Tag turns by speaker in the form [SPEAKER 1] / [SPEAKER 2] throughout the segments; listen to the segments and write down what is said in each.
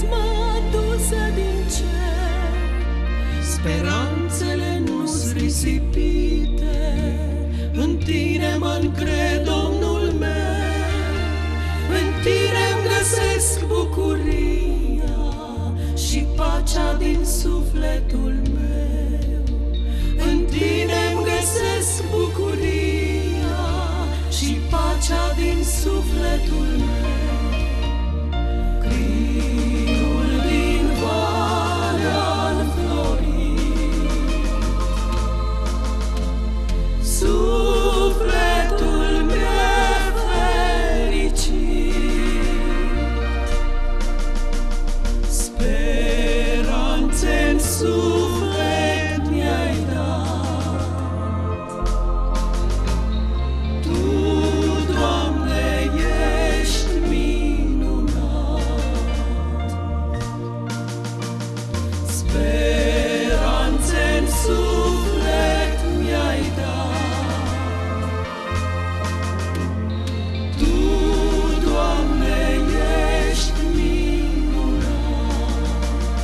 [SPEAKER 1] mireasmă adusă din cer, speranțele nu-s risipite, în tine mă încred, Domnul meu, în tine-mi găsesc bucuria și pacea din sufletul meu, în tine-mi găsesc bucuria și pacea din sufletul meu. Crinul din Valea înflorit, sufletul meu fericit, speranțe-n suflet mi-ai dat. Tu, Doamne, ești minunat, speranțe-n suflet mi-ai dat. Tu, Doamne, ești minunat.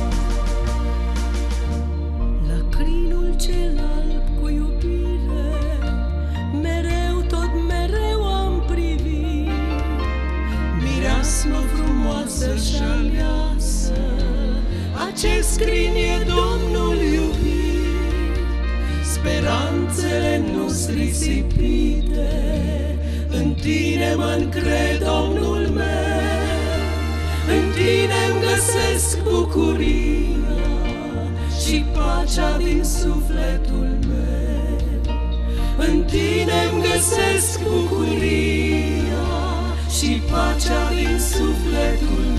[SPEAKER 1] La crinul cel alb cu iubire, mereu, tot mereu am privit mireasmă frumoasă și aleasă. Acest crin e Domnul iubit, speranțele nu-s risipite, în tine mă încred, Domnul meu, în tine-mi găsesc bucuria și pacea din sufletul meu, în tine-mi găsesc bucuria și pacea din sufletul meu.